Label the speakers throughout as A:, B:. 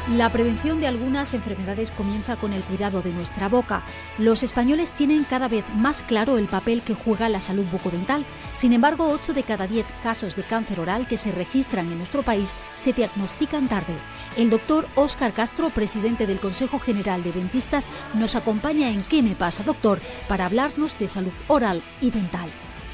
A: La prevención de algunas enfermedades comienza con el cuidado de nuestra boca. Los españoles tienen cada vez más claro el papel que juega la salud bucodental. Sin embargo, 8 de cada 10 casos de cáncer oral que se registran en nuestro país se diagnostican tarde. El doctor Óscar Castro, presidente del Consejo General de Dentistas, nos acompaña en ¿Qué me pasa, doctor?, para hablarnos de salud oral y dental.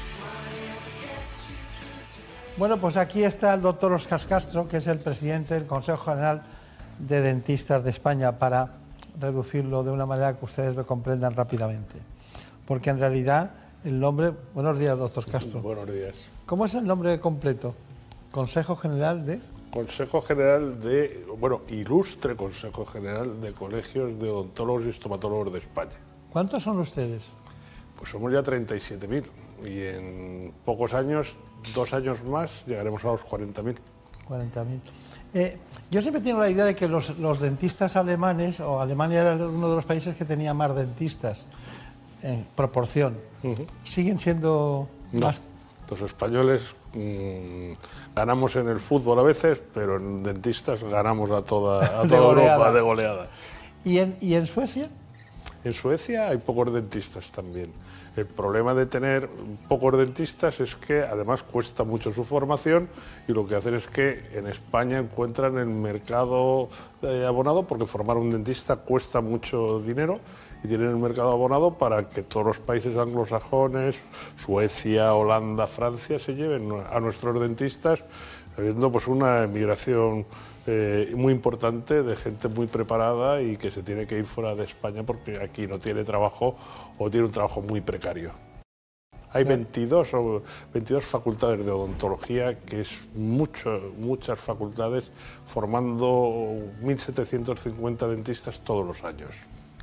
B: Bueno, pues aquí está el doctor Óscar Castro, que es el presidente del Consejo General de Dentistas de España, para reducirlo de una manera que ustedes lo comprendan rápidamente. Porque en realidad el nombre... Buenos días, doctor Castro.
C: Buenos días.
B: ¿Cómo es el nombre completo? Consejo General de...
C: Consejo General de... Bueno, ilustre Consejo General de Colegios de Odontólogos y Estomatólogos de España.
B: ¿Cuántos son ustedes?
C: Pues somos ya 37.000 y en pocos años, 2 años más, llegaremos a los 40.000. 40.000.
B: Yo siempre tengo la idea de que los dentistas alemanes, o Alemania era uno de los países que tenía más dentistas en proporción. ¿Siguen siendo más?
C: Los españoles ganamos en el fútbol a veces, pero en dentistas ganamos a toda Europa de goleada.
B: ¿Y en Suecia?
C: En Suecia hay pocos dentistas también. El problema de tener pocos dentistas es que además cuesta mucho su formación y lo que hacen es que en España encuentran el mercado abonado, porque formar un dentista cuesta mucho dinero, y tienen el mercado abonado para que todos los países anglosajones, Suecia, Holanda, Francia, se lleven a nuestros dentistas, habiendo pues una emigración muy importante de gente muy preparada y que se tiene que ir fuera de España porque aquí no tiene trabajo o tiene un trabajo muy precario. Hay 22 facultades de odontología, que es muchas facultades, formando 1.750 dentistas todos los años.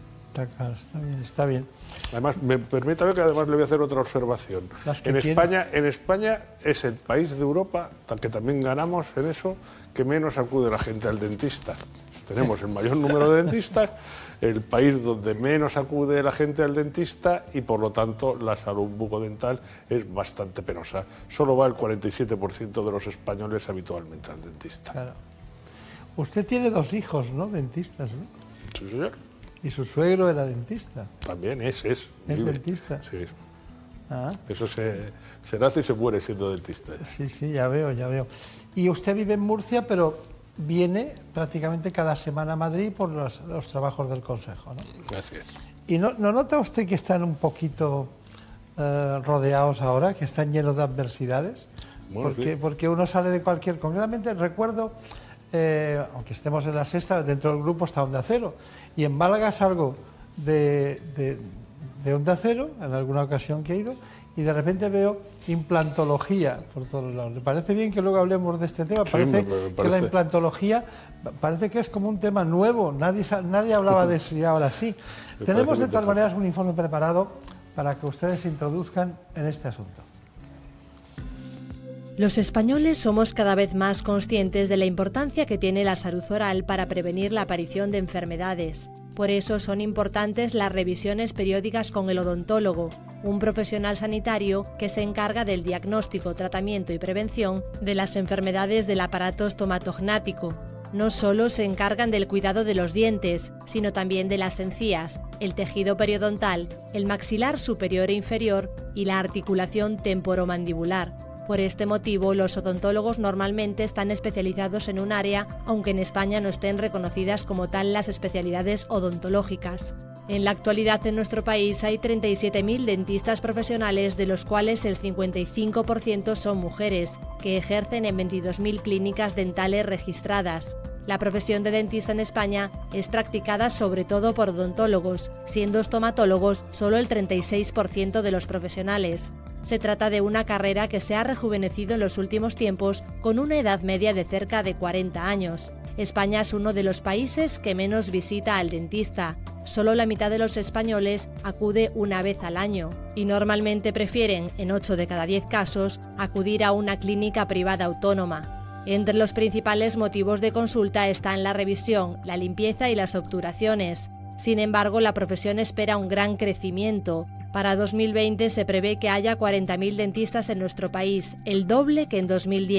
B: Está bien.
C: Además, permítame que además le voy a hacer otra observación. En España es el país de Europa, que también ganamos en eso, que menos acude la gente al dentista. Tenemos el mayor número de dentistas, el país donde menos acude la gente al dentista y por lo tanto la salud bucodental es bastante penosa. Solo va el 47% de los españoles habitualmente al dentista.
B: Claro. Usted tiene 2 hijos, ¿no? Dentistas, ¿no?
C: Sí, señor.
B: ¿Y su suegro era dentista?
C: También es. ¿Es
B: dentista?
C: Sí. Eso se nace y se muere siendo dentista.
B: Sí, ya veo. Y usted vive en Murcia, pero viene prácticamente cada semana a Madrid por los trabajos del Consejo, ¿no?
C: Así es.
B: ¿Y no nota usted que están un poquito rodeados ahora, que están llenos de adversidades?
C: Bueno,
B: porque uno sale de cualquier... Concretamente recuerdo... aunque estemos en la sexta, dentro del grupo está Onda Cero, y en Málaga salgo de Onda Cero, en alguna ocasión que he ido, y de repente veo implantología por todos lados. ¿Le parece bien que luego hablemos de este tema? Parece que la implantología parece que es como un tema nuevo, nadie hablaba de eso y ahora sí. Tenemos de todas maneras un informe preparado para que ustedes se introduzcan en este asunto.
D: Los españoles somos cada vez más conscientes de la importancia que tiene la salud oral para prevenir la aparición de enfermedades. Por eso son importantes las revisiones periódicas con el odontólogo, un profesional sanitario que se encarga del diagnóstico, tratamiento y prevención de las enfermedades del aparato estomatognático. No solo se encargan del cuidado de los dientes, sino también de las encías, el tejido periodontal, el maxilar superior e inferior y la articulación temporomandibular. Por este motivo, los odontólogos normalmente están especializados en un área, aunque en España no estén reconocidas como tal las especialidades odontológicas. En la actualidad en nuestro país hay 37.000 dentistas profesionales, de los cuales el 55% son mujeres, que ejercen en 22.000 clínicas dentales registradas. La profesión de dentista en España es practicada sobre todo por odontólogos, siendo estomatólogos solo el 36% de los profesionales. Se trata de una carrera que se ha rejuvenecido en los últimos tiempos, con una edad media de cerca de 40 años. España es uno de los países que menos visita al dentista. Solo la mitad de los españoles acude una vez al año y normalmente prefieren, en 8 de cada 10 casos, acudir a una clínica privada autónoma. Entre los principales motivos de consulta están la revisión, la limpieza y las obturaciones. Sin embargo, la profesión espera un gran crecimiento. Para 2020 se prevé que haya 40.000 dentistas en nuestro país, el doble que en 2010.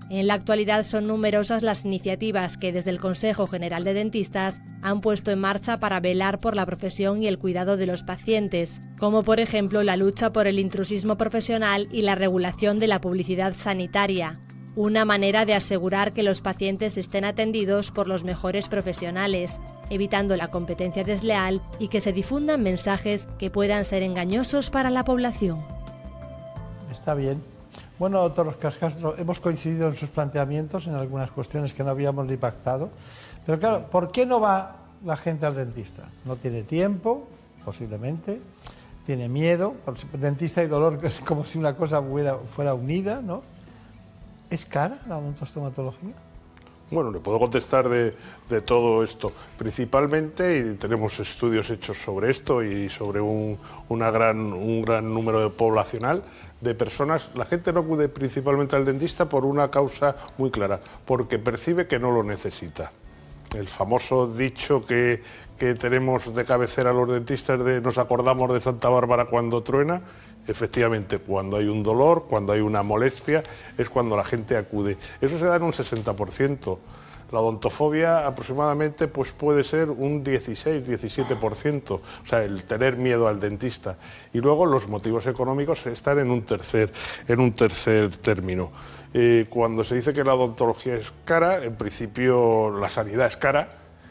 D: En la actualidad son numerosas las iniciativas que desde el Consejo General de Dentistas han puesto en marcha para velar por la profesión y el cuidado de los pacientes, como por ejemplo la lucha por el intrusismo profesional y la regulación de la publicidad sanitaria, una manera de asegurar que los pacientes estén atendidos por los mejores profesionales, evitando la competencia desleal y que se difundan mensajes que puedan ser engañosos para la población.
B: Está bien. Bueno, doctor Castro, hemos coincidido en sus planteamientos en algunas cuestiones que no habíamos ni pactado, pero claro, ¿por qué no va la gente al dentista? No tiene tiempo, posiblemente, tiene miedo, dentista y dolor es como si una cosa fuera unida, ¿no? ¿Es cara la odontostomatología?
C: Bueno, le puedo contestar de todo esto. Principalmente, y tenemos estudios hechos sobre esto y sobre un gran número poblacional de personas, la gente no acude principalmente al dentista por una causa muy clara, porque percibe que no lo necesita. El famoso dicho que tenemos de cabecera los dentistas de nos acordamos de Santa Bárbara cuando truena, efectivamente, cuando hay un dolor, cuando hay una molestia, es cuando la gente acude. Eso se da en un 60%. La odontofobia aproximadamente pues puede ser un 16-17%, o sea, el tener miedo al dentista. Y luego los motivos económicos están en un tercer término. Cuando se dice que la odontología es cara, en principio la sanidad es cara,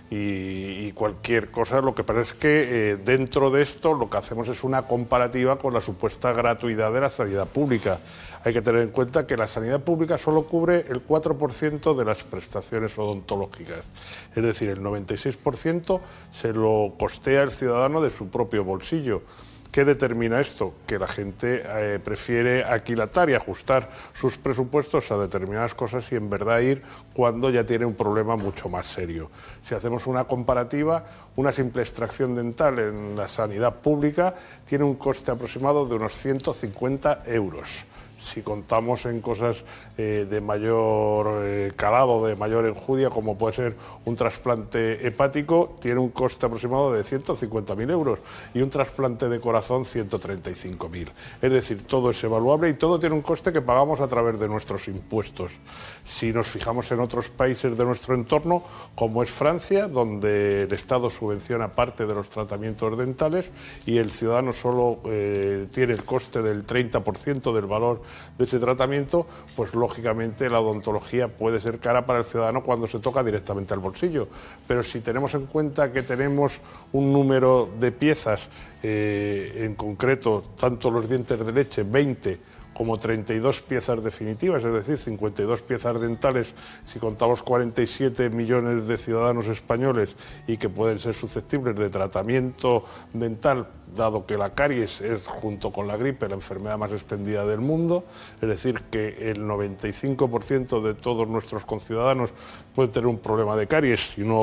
C: y cualquier cosa. Lo que pasa es que dentro de esto lo que hacemos es una comparativa con la supuesta gratuidad de la sanidad pública. Hay que tener en cuenta que la sanidad pública solo cubre el 4% de las prestaciones odontológicas, es decir, el 96% se lo costea el ciudadano de su propio bolsillo. ¿Qué determina esto? Que la gente prefiere aquilatar y ajustar sus presupuestos a determinadas cosas y en verdad ir cuando ya tiene un problema mucho más serio. Si hacemos una comparativa, una simple extracción dental en la sanidad pública tiene un coste aproximado de unos 150 euros. Si contamos en cosas de mayor calado, de mayor enjundia, como puede ser un trasplante hepático, tiene un coste aproximado de 150.000 euros y un trasplante de corazón 135.000. Es decir, todo es evaluable y todo tiene un coste que pagamos a través de nuestros impuestos. Si nos fijamos en otros países de nuestro entorno, como es Francia, donde el Estado subvenciona parte de los tratamientos dentales y el ciudadano solo tiene el coste del 30% del valor de ese tratamiento, pues lógicamente la odontología puede ser cara para el ciudadano cuando se toca directamente al bolsillo. Pero si tenemos en cuenta que tenemos un número de piezas, en concreto, tanto los dientes de leche, 20, como 32 piezas definitivas, es decir, 52 piezas dentales, si contamos 47 millones de ciudadanos españoles y que pueden ser susceptibles de tratamiento dental, dado que la caries es, junto con la gripe, la enfermedad más extendida del mundo, es decir, que el 95% de todos nuestros conciudadanos pueden tener un problema de caries y no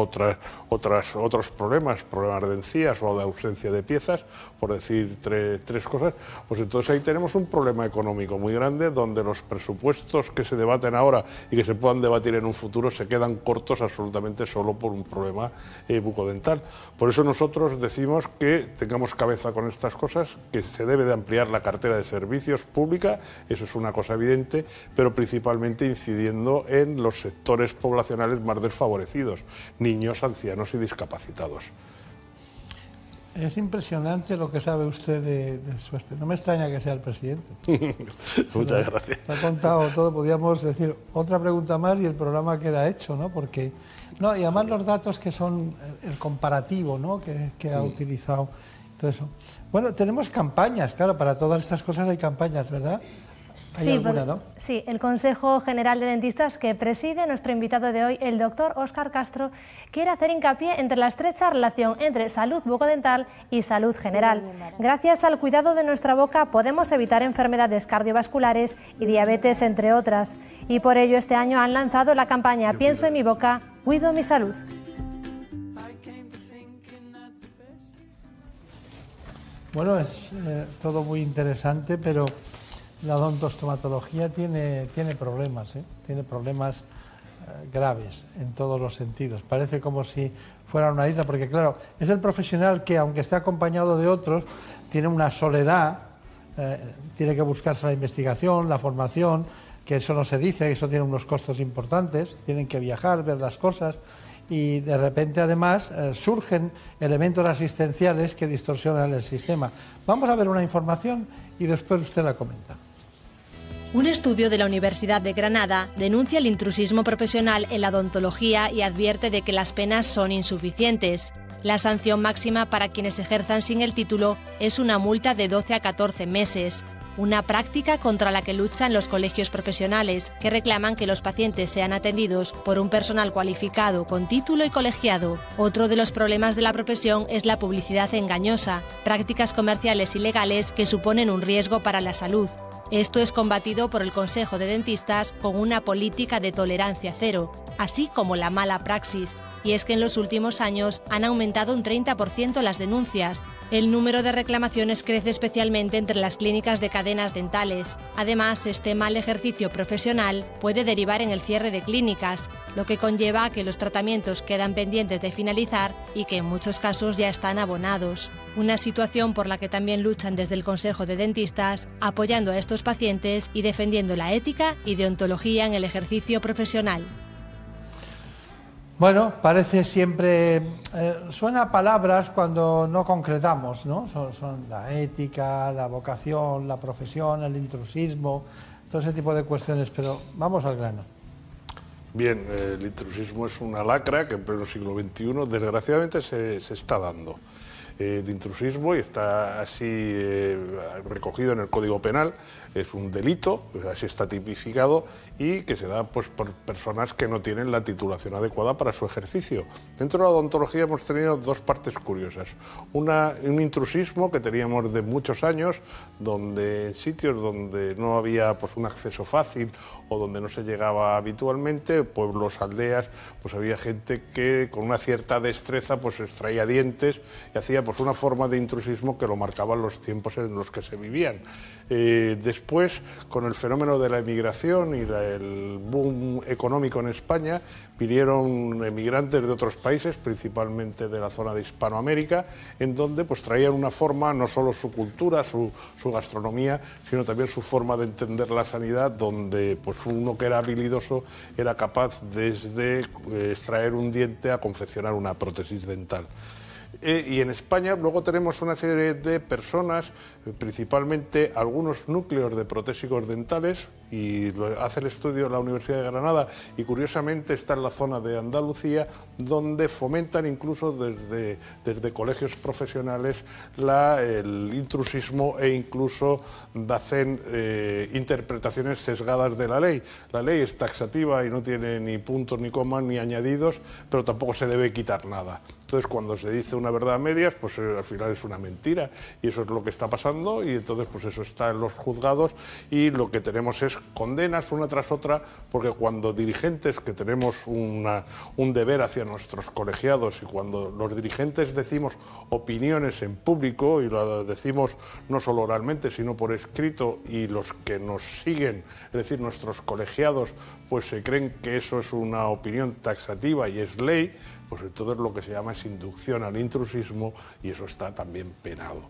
C: otros problemas de encías o de ausencia de piezas, por decir tres cosas, pues entonces ahí tenemos un problema económico muy grande donde los presupuestos que se debaten ahora y que se puedan debatir en un futuro se quedan cortos absolutamente solo por un problema bucodental. Por eso nosotros decimos que tengamos cabeza con estas cosas, que se debe de ampliar la cartera de servicios pública, eso es una cosa evidente, pero principalmente incidiendo en los sectores poblacionales más desfavorecidos, niños, ancianos y discapacitados.
B: Es impresionante lo que sabe usted de su experiencia. No me extraña que sea el presidente.
C: Muchas gracias.
B: Lo ha contado todo. Podríamos decir otra pregunta más y el programa queda hecho, ¿no? Porque, no, y además los datos que son el comparativo, ¿no? que ha utilizado. Todo eso. Bueno, tenemos campañas, claro, para todas estas cosas hay campañas, ¿verdad?
E: Sí, alguna, ¿no? Sí, el Consejo General de Dentistas que preside nuestro invitado de hoy, el doctor Óscar Castro, quiere hacer hincapié entre la estrecha relación entre salud bucodental y salud general. Gracias al cuidado de nuestra boca podemos evitar enfermedades cardiovasculares y diabetes, entre otras. Y por ello este año han lanzado la campaña Pienso en mi boca, cuido mi salud.
B: Bueno, es todo muy interesante, pero la odontostomatología tiene problemas, tiene problemas graves en todos los sentidos. Parece como si fuera una isla, porque claro, es el profesional que, aunque esté acompañado de otros, tiene una soledad, tiene que buscarse la investigación, la formación, que eso no se dice, eso tiene unos costos importantes, tienen que viajar, ver las cosas, y de repente además surgen elementos asistenciales que distorsionan el sistema. Vamos a ver una información y después usted la comenta.
D: Un estudio de la Universidad de Granada denuncia el intrusismo profesional en la odontología y advierte de que las penas son insuficientes. La sanción máxima para quienes ejerzan sin el título es una multa de 12 a 14 meses. Una práctica contra la que luchan los colegios profesionales, que reclaman que los pacientes sean atendidos por un personal cualificado con título y colegiado. Otro de los problemas de la profesión es la publicidad engañosa, prácticas comerciales ilegales que suponen un riesgo para la salud. Esto es combatido por el Consejo de Dentistas con una política de tolerancia cero, así como la mala praxis. Y es que en los últimos años han aumentado un 30% las denuncias. El número de reclamaciones crece especialmente entre las clínicas de cadenas dentales. Además, este mal ejercicio profesional puede derivar en el cierre de clínicas, lo que conlleva a que los tratamientos quedan pendientes de finalizar y que en muchos casos ya están abonados. Una situación por la que también luchan desde el Consejo de Dentistas, apoyando a estos pacientes y defendiendo la ética y deontología en el ejercicio profesional.
B: Bueno, parece siempre, suena a palabras cuando no concretamos, ¿no? Son la ética, la vocación, la profesión, el intrusismo, todo ese tipo de cuestiones, pero vamos al grano.
C: Bien, el intrusismo es una lacra que en pleno siglo XXI desgraciadamente se está dando. El intrusismo, y está así recogido en el Código Penal, es un delito, así está tipificado, y que se da pues, por personas que no tienen la titulación adecuada para su ejercicio. Dentro de la odontología hemos tenido dos partes curiosas. Un intrusismo que teníamos de muchos años, donde en sitios donde no había pues, un acceso fácil o donde no se llegaba habitualmente, pueblos, aldeas, pues había gente que con una cierta destreza pues extraía dientes y hacía pues una forma de intrusismo que lo marcaban los tiempos en los que se vivían. Después, con el fenómeno de la emigración y el boom económico en España, vinieron emigrantes de otros países, principalmente de la zona de Hispanoamérica, en donde pues traían una forma, no solo su cultura, su gastronomía, sino también su forma de entender la sanidad, donde pues uno que era habilidoso era capaz desde extraer un diente a confeccionar una prótesis dental. Y en España luego tenemos una serie de personas, principalmente algunos núcleos de protésicos dentales, y hace el estudio la Universidad de Granada, y curiosamente está en la zona de Andalucía, donde fomentan incluso desde colegios profesionales el intrusismo e incluso hacen interpretaciones sesgadas de la ley. La ley es taxativa y no tiene ni puntos ni comas ni añadidos, pero tampoco se debe quitar nada. Entonces, cuando se dice una verdad a medias, pues al final es una mentira, y eso es lo que está pasando, y entonces pues eso está en los juzgados, y lo que tenemos es condenas una tras otra, porque cuando dirigentes, que tenemos un deber hacia nuestros colegiados, y cuando los dirigentes decimos opiniones en público, y lo decimos no solo oralmente, sino por escrito, y los que nos siguen, es decir, nuestros colegiados, pues se creen que eso es una opinión taxativa y es ley, pues entonces lo que se llama es inducción al intrusismo, y eso está también penado.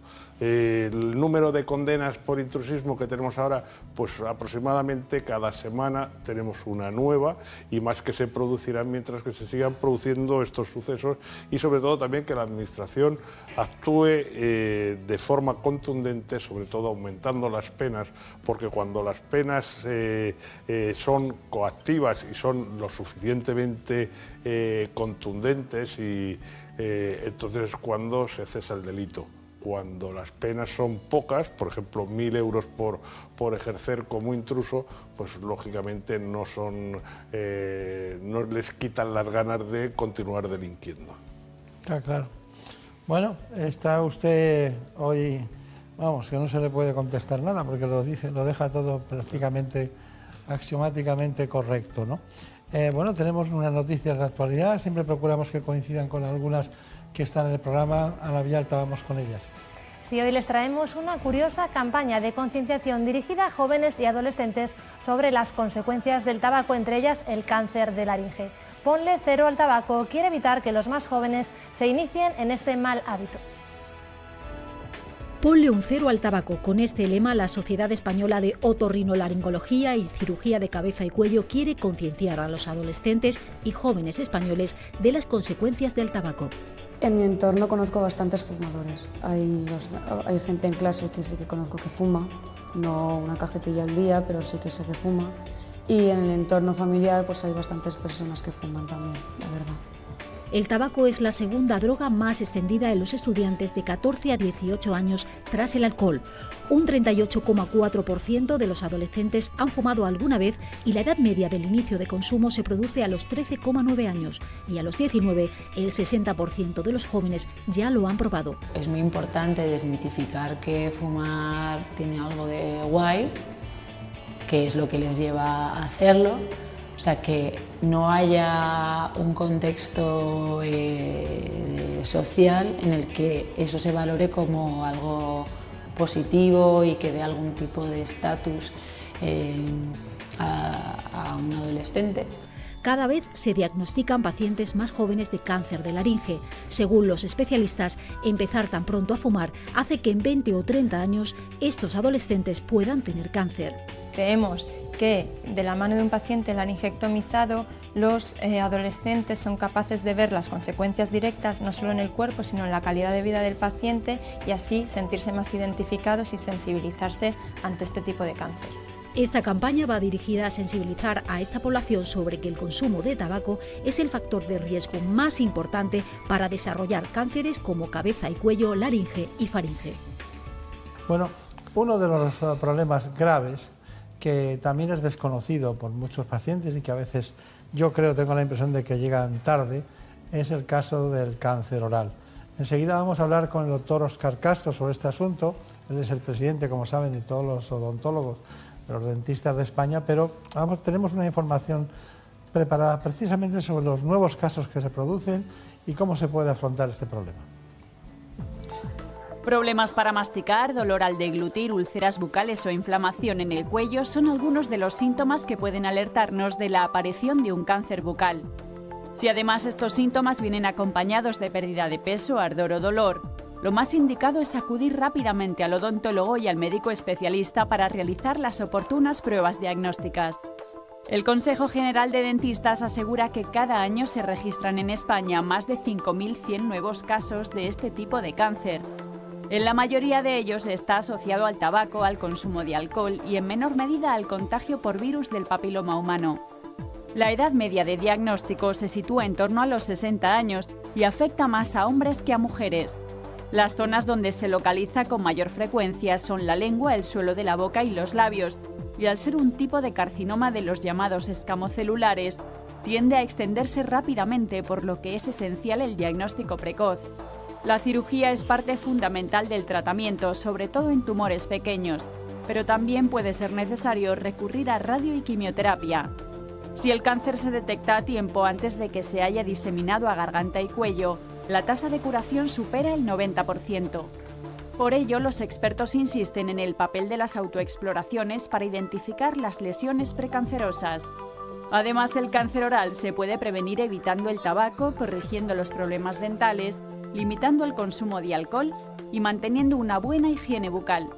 C: El número de condenas por intrusismo que tenemos ahora, pues aproximadamente cada semana tenemos una nueva, y más que se producirán mientras que se sigan produciendo estos sucesos, y sobre todo también que la Administración actúe de forma contundente, sobre todo aumentando las penas, porque cuando las penas son coactivas y son lo suficientemente contundentes, y entonces cuando se cesa el delito. Cuando las penas son pocas, por ejemplo 1.000 euros por ejercer como intruso, pues lógicamente no les quitan las ganas de continuar delinquiendo.
B: Está claro. Bueno, está usted hoy, vamos, que no se le puede contestar nada, porque lo deja todo prácticamente axiomáticamente correcto, ¿no? Bueno, tenemos unas noticias de actualidad, siempre procuramos que coincidan con algunas que están en el programa. A la vía alta vamos con ellas.
E: Sí, hoy les traemos una curiosa campaña de concienciación dirigida a jóvenes y adolescentes sobre las consecuencias del tabaco, entre ellas el cáncer de laringe. Ponle cero al tabaco quiere evitar que los más jóvenes se inicien en este mal hábito.
A: Ponle un cero al tabaco. Con este lema, la Sociedad Española de Otorrinolaringología y Cirugía de Cabeza y Cuello quiere concienciar a los adolescentes y jóvenes españoles de las consecuencias del tabaco.
F: En mi entorno conozco bastantes fumadores. Hay gente en clase que sí que conozco que fuma, no una cajetilla al día, pero sí que sé que fuma. Y en el entorno familiar pues hay bastantes personas que fuman también, la verdad.
A: El tabaco es la segunda droga más extendida en los estudiantes de 14 a 18 años tras el alcohol. Un 38,4% de los adolescentes han fumado alguna vez y la edad media del inicio de consumo se produce a los 13,9 años y a los 19 el 60% de los jóvenes ya lo han probado.
G: Es muy importante desmitificar que fumar tiene algo de guay, qué es lo que les lleva a hacerlo. O sea, que no haya un contexto social en el que eso se valore como algo positivo y que dé algún tipo de estatus a un adolescente.
A: Cada vez se diagnostican pacientes más jóvenes de cáncer de laringe. Según los especialistas, empezar tan pronto a fumar hace que en 20 o 30 años estos adolescentes puedan tener cáncer.
H: Creemos que de la mano de un paciente laringectomizado los adolescentes son capaces de ver las consecuencias directas no solo en el cuerpo sino en la calidad de vida del paciente y así sentirse más identificados y sensibilizarse ante este tipo de cáncer.
A: Esta campaña va dirigida a sensibilizar a esta población sobre que el consumo de tabaco es el factor de riesgo más importante para desarrollar cánceres como cabeza y cuello, laringe y faringe.
B: Bueno, uno de los problemas graves que también es desconocido por muchos pacientes y que a veces yo tengo la impresión de que llegan tarde, es el caso del cáncer oral. Enseguida vamos a hablar con el doctor Óscar Castro sobre este asunto. Él es el presidente, como saben, de todos los odontólogos, de los dentistas de España, pero tenemos una información preparada precisamente sobre los nuevos casos que se producen y cómo se puede afrontar este problema.
I: Problemas para masticar, dolor al deglutir, úlceras bucales o inflamación en el cuello son algunos de los síntomas que pueden alertarnos de la aparición de un cáncer bucal. Si además estos síntomas vienen acompañados de pérdida de peso, ardor o dolor, lo más indicado es acudir rápidamente al odontólogo y al médico especialista para realizar las oportunas pruebas diagnósticas. El Consejo General de Dentistas asegura que cada año se registran en España más de 5.100 nuevos casos de este tipo de cáncer. En la mayoría de ellos está asociado al tabaco, al consumo de alcohol y en menor medida al contagio por virus del papiloma humano. La edad media de diagnóstico se sitúa en torno a los 60 años y afecta más a hombres que a mujeres. Las zonas donde se localiza con mayor frecuencia son la lengua, el suelo de la boca y los labios, y al ser un tipo de carcinoma de los llamados escamocelulares, tiende a extenderse rápidamente, por lo que es esencial el diagnóstico precoz. La cirugía es parte fundamental del tratamiento, sobre todo en tumores pequeños, pero también puede ser necesario recurrir a radio y quimioterapia. Si el cáncer se detecta a tiempo antes de que se haya diseminado a garganta y cuello, la tasa de curación supera el 90%. Por ello, los expertos insisten en el papel de las autoexploraciones para identificar las lesiones precancerosas. Además, el cáncer oral se puede prevenir evitando el tabaco, corrigiendo los problemas dentales, limitando el consumo de alcohol y manteniendo una buena higiene bucal.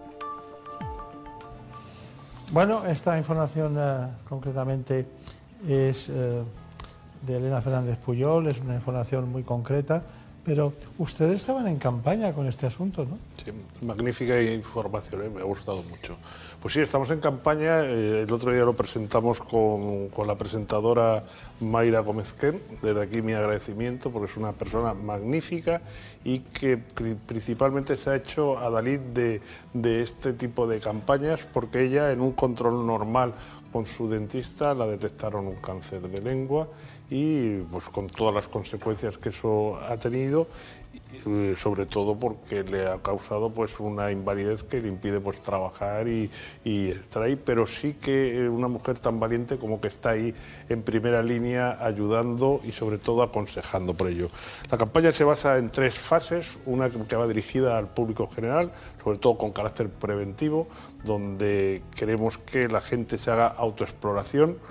B: Bueno, esta información concretamente es de Elena Fernández Puyol, es una información muy concreta, pero ustedes estaban en campaña con este asunto, ¿no?
C: Sí, magnífica información, me ha gustado mucho. Pues sí, estamos en campaña, el otro día lo presentamos con la presentadora Mayra Gómez-Ken, desde aquí mi agradecimiento porque es una persona magnífica y que principalmente se ha hecho adalid de este tipo de campañas porque ella en un control normal con su dentista la detectaron un cáncer de lengua y pues con todas las consecuencias que eso ha tenido, sobre todo porque le ha causado pues una invalidez que le impide pues trabajar y estar ahí, pero sí que una mujer tan valiente como que está ahí en primera línea ayudando y sobre todo aconsejando por ello. La campaña se basa en 3 fases, una que va dirigida al público general, sobre todo con carácter preventivo, donde queremos que la gente se haga autoexploración,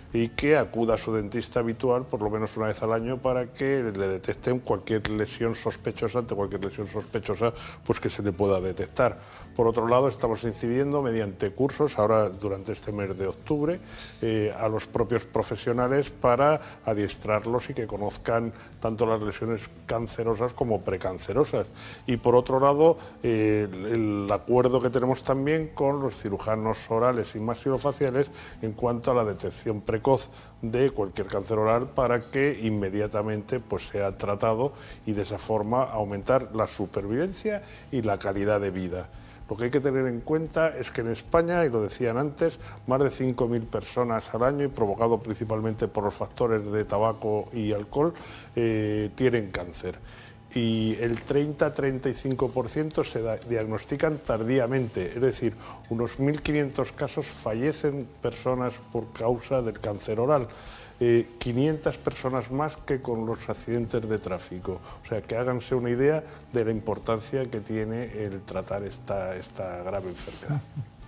C: y que acuda a su dentista habitual por lo menos una vez al año para que le detecten cualquier lesión sospechosa, ante cualquier lesión sospechosa pues que se le pueda detectar. Por otro lado, estamos incidiendo mediante cursos, ahora durante este mes de octubre, a los propios profesionales para adiestrarlos y que conozcan tanto las lesiones cancerosas como precancerosas. Y por otro lado, el acuerdo que tenemos también con los cirujanos orales y maxilofaciales en cuanto a la detección precoz de cualquier cáncer oral para que inmediatamente pues, sea tratado y de esa forma aumentar la supervivencia y la calidad de vida. Lo que hay que tener en cuenta es que en España, y lo decían antes, más de 5.000 personas al año, y provocado principalmente por los factores de tabaco y alcohol, tienen cáncer. Y el 30-35% se diagnostican tardíamente, es decir, unos 1.500 casos fallecen personas por causa del cáncer oral. 500 personas más que con los accidentes de tráfico. O sea, que háganse una idea de la importancia que tiene el tratar esta grave enfermedad.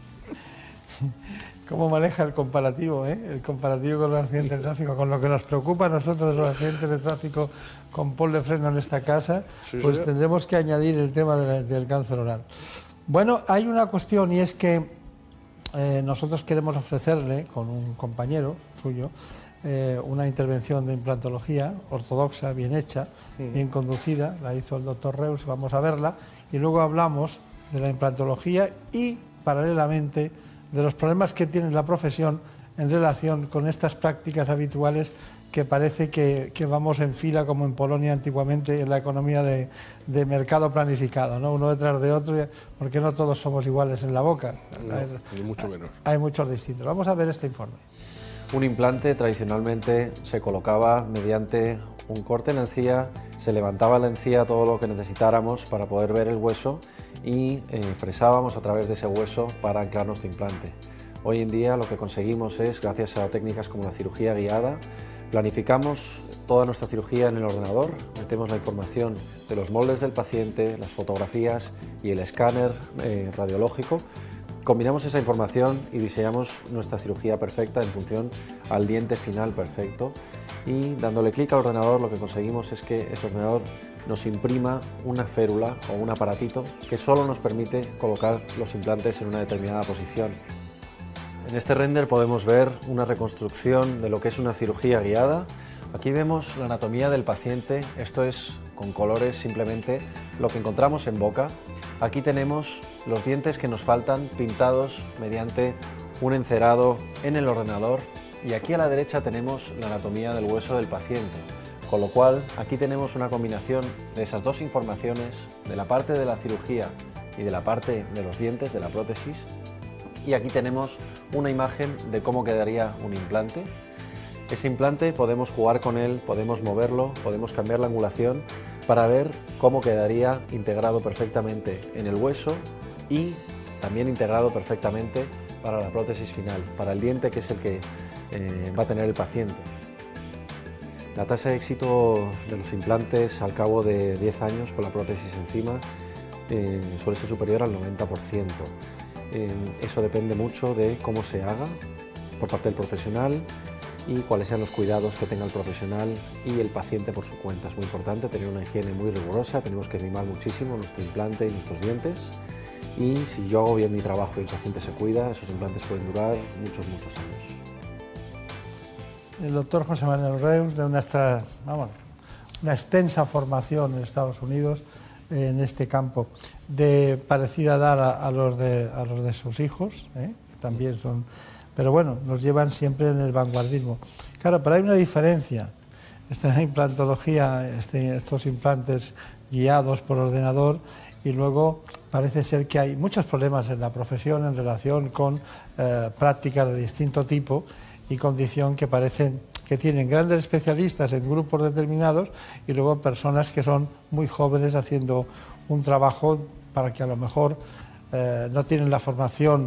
B: ¿Cómo maneja el comparativo, el comparativo con los accidentes de tráfico? Con lo que nos preocupa a nosotros los accidentes de tráfico con Pol de Freno en esta casa, sí, pues señor, tendremos que añadir el tema del cáncer oral. Bueno, hay una cuestión y es que nosotros queremos ofrecerle, con un compañero suyo, una intervención de implantología ortodoxa, bien hecha, bien conducida, la hizo el doctor Reus, vamos a verla, y luego hablamos de la implantología y, paralelamente, de los problemas que tiene la profesión en relación con estas prácticas habituales que parece que vamos en fila, como en Polonia antiguamente, en la economía de mercado planificado, ¿no? Uno detrás de otro, porque no todos somos iguales en la boca.
C: No, ni mucho menos.
B: Hay muchos distintos. Vamos a ver este informe.
J: Un implante tradicionalmente se colocaba mediante un corte en la encía, se levantaba la encía todo lo que necesitáramos para poder ver el hueso y fresábamos a través de ese hueso para anclar nuestro implante. Hoy en día lo que conseguimos es, gracias a técnicas como la cirugía guiada, planificamos toda nuestra cirugía en el ordenador, metemos la información de los moldes del paciente, las fotografías y el escáner radiológico. Combinamos esa información y diseñamos nuestra cirugía perfecta en función al diente final perfecto, y dándole clic al ordenador lo que conseguimos es que ese ordenador nos imprima una férula o un aparatito que solo nos permite colocar los implantes en una determinada posición. En este render podemos ver una reconstrucción de lo que es una cirugía guiada. Aquí vemos la anatomía del paciente, esto es con colores simplemente lo que encontramos en boca. Aquí tenemos los dientes que nos faltan pintados mediante un encerado en el ordenador, y aquí a la derecha tenemos la anatomía del hueso del paciente, con lo cual aquí tenemos una combinación de esas dos informaciones, de la parte de la cirugía y de la parte de los dientes, de la prótesis, y aquí tenemos una imagen de cómo quedaría un implante. Ese implante podemos jugar con él, podemos moverlo, podemos cambiar la angulación para ver cómo quedaría integrado perfectamente en el hueso y también integrado perfectamente para la prótesis final, para el diente que es el que va a tener el paciente. La tasa de éxito de los implantes al cabo de 10 años con la prótesis encima suele ser superior al 90%. Eso depende mucho de cómo se haga por parte del profesional y cuáles sean los cuidados que tenga el profesional y el paciente por su cuenta. Es muy importante tener una higiene muy rigurosa, tenemos que mimar muchísimo nuestro implante y nuestros dientes, y si yo hago bien mi trabajo y el paciente se cuida, esos implantes pueden durar muchos años.
B: El doctor José Manuel Reus, de una extensa formación en Estados Unidos en este campo, parecida a dar a los de sus hijos, que también son, pero bueno, nos llevan siempre en el vanguardismo. Claro, pero hay una diferencia. Esta implantología, estos implantes guiados por ordenador, y luego parece ser que hay muchos problemas en la profesión en relación con prácticas de distinto tipo y condición que parecen que tienen grandes especialistas en grupos determinados y luego personas que son muy jóvenes haciendo un trabajo para que a lo mejor no tienen la formación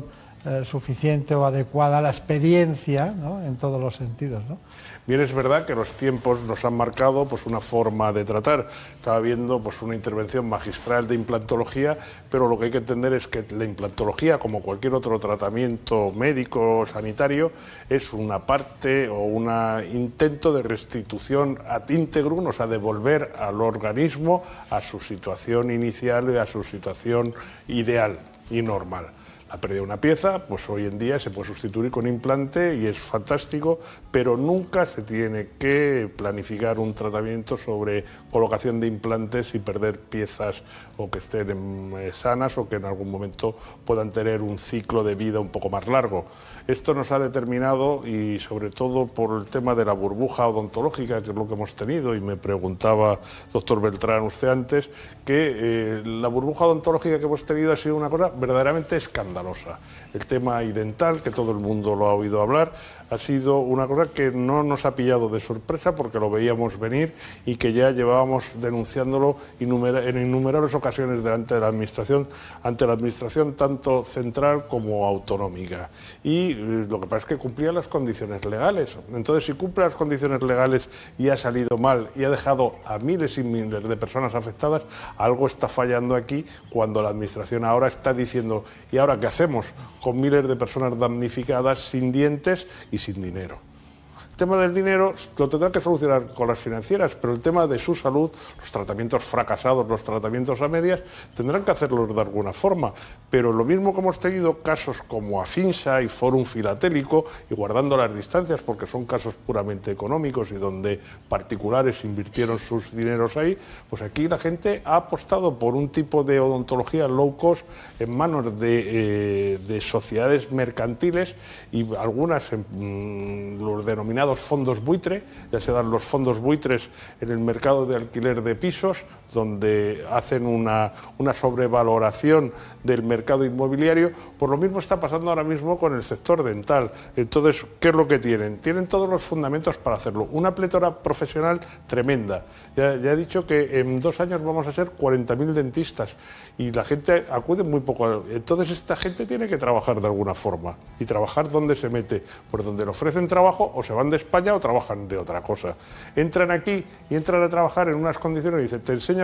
B: suficiente o adecuada la experiencia, ¿no?, en todos los sentidos, ¿no?
C: Bien, es verdad que los tiempos nos han marcado pues una forma de tratar. Estaba viendo pues una intervención magistral de implantología, pero lo que hay que entender es que la implantología, como cualquier otro tratamiento médico o sanitario, es una parte o un intento de restitución ad integrum, o sea, de volver al organismo a su situación inicial y a su situación ideal y normal. La pérdida de una pieza, pues hoy en día se puede sustituir con implante y es fantástico, pero nunca se tiene que planificar un tratamiento sobre colocación de implantes y perder piezas o que estén sanas o que en algún momento puedan tener un ciclo de vida un poco más largo. Esto nos ha determinado, y sobre todo por el tema de la burbuja odontológica, que es lo que hemos tenido, y me preguntaba, doctor Beltrán, usted antes, que la burbuja odontológica que hemos tenido ha sido una cosa verdaderamente escandalosa. El tema idental, que todo el mundo lo ha oído hablar, ha sido una cosa que no nos ha pillado de sorpresa porque lo veíamos venir y que ya llevábamos denunciándolo en innumerables ocasiones ante la administración tanto central como autonómica. Y lo que pasa es que cumplía las condiciones legales. Entonces, si cumple las condiciones legales y ha salido mal y ha dejado a miles y miles de personas afectadas, algo está fallando aquí cuando la administración ahora está diciendo, ¿y ahora qué hacemos con miles de personas damnificadas sin dientes y sin dinero? El tema del dinero lo tendrán que solucionar con las financieras, pero el tema de su salud, los tratamientos fracasados, los tratamientos a medias, tendrán que hacerlos de alguna forma. Pero lo mismo que hemos tenido casos como Afinsa y Fórum Filatélico, y guardando las distancias porque son casos puramente económicos y donde particulares invirtieron sus dineros ahí, pues aquí la gente ha apostado por un tipo de odontología low cost en manos de sociedades mercantiles y algunas los denominados fondos buitre. Ya se dan los fondos buitres en el mercado de alquiler de pisos, donde hacen una sobrevaloración del mercado inmobiliario. Pues lo mismo está pasando ahora mismo con el sector dental. Entonces, ¿qué es lo que tienen? Tienen todos los fundamentos para hacerlo. Una plétora profesional tremenda. Ya he dicho que en 2 años vamos a ser 40.000 dentistas y la gente acude muy poco. Entonces, esta gente tiene que trabajar de alguna forma. ¿Y trabajar dónde se mete? Pues donde le ofrecen trabajo, o se van de España o trabajan de otra cosa. Entran aquí y entran a trabajar en unas condiciones y dicen, te enseño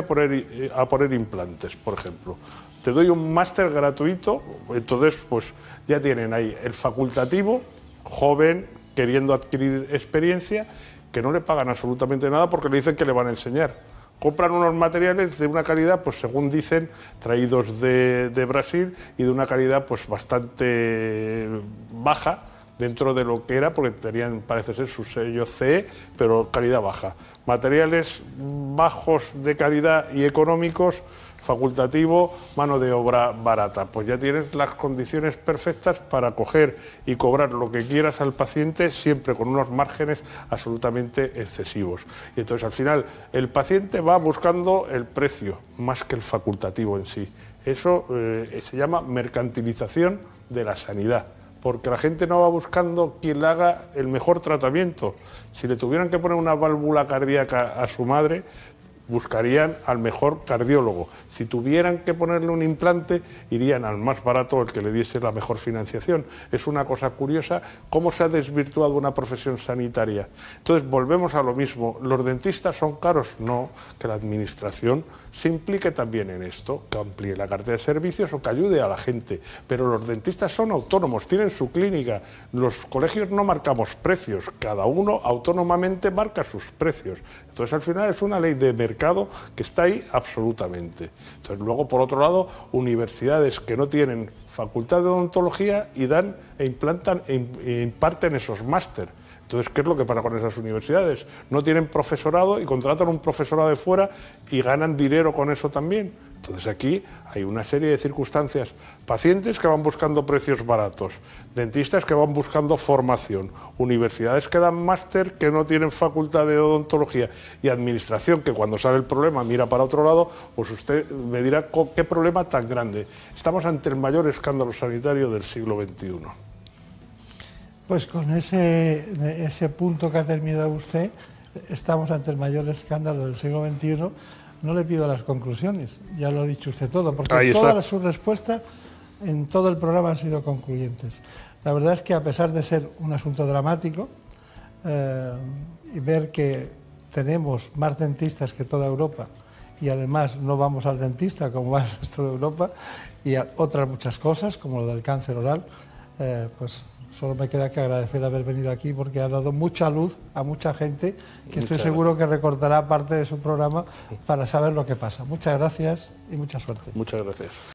C: a poner implantes, por ejemplo. Te doy un máster gratuito, entonces pues ya tienen ahí el facultativo, joven, queriendo adquirir experiencia, que no le pagan absolutamente nada porque le dicen que le van a enseñar. Compran unos materiales de una calidad, pues según dicen, traídos de Brasil y de una calidad pues bastante baja dentro de lo que era, porque tenían, parece ser, su sello CE, pero calidad baja. Materiales bajos de calidad y económicos, facultativo, mano de obra barata. Pues ya tienes las condiciones perfectas para coger y cobrar lo que quieras al paciente, siempre con unos márgenes absolutamente excesivos. Y entonces al final el paciente va buscando el precio más que el facultativo en sí. Eso se llama mercantilización de la sanidad, porque la gente no va buscando quien le haga el mejor tratamiento. Si le tuvieran que poner una válvula cardíaca a su madre, buscarían al mejor cardiólogo. Si tuvieran que ponerle un implante, irían al más barato, el que le diese la mejor financiación. Es una cosa curiosa cómo se ha desvirtuado una profesión sanitaria. Entonces volvemos a lo mismo. ¿Los dentistas son caros? No, que la administración se implique también en esto, que amplíe la cartera de servicios o que ayude a la gente. Pero los dentistas son autónomos, tienen su clínica. Los colegios no marcamos precios, cada uno autónomamente marca sus precios. Entonces al final es una ley de mercado que está ahí absolutamente. Entonces luego, por otro lado, universidades que no tienen facultad de odontología y dan e implantan e imparten esos máster. Entonces, ¿qué es lo que pasa con esas universidades? No tienen profesorado y contratan un profesorado de fuera y ganan dinero con eso también. Entonces aquí hay una serie de circunstancias. Pacientes que van buscando precios baratos, dentistas que van buscando formación, universidades que dan máster que no tienen facultad de odontología y administración que cuando sale el problema mira para otro lado, pues usted me dirá qué problema tan grande. Estamos ante el mayor escándalo sanitario del siglo XXI.
B: Pues con ese punto que ha terminado usted, estamos ante el mayor escándalo del siglo XXI. No le pido las conclusiones, ya lo ha dicho usted todo, porque toda su respuesta en todo el programa han sido concluyentes. La verdad es que a pesar de ser un asunto dramático y ver que tenemos más dentistas que toda Europa y además no vamos al dentista como va el resto de Europa y a otras muchas cosas como lo del cáncer oral, pues solo me queda que agradecer haber venido aquí porque ha dado mucha luz a mucha gente que estoy seguro que recordará parte de su programa para saber lo que pasa. Muchas gracias y mucha suerte.
C: Muchas gracias.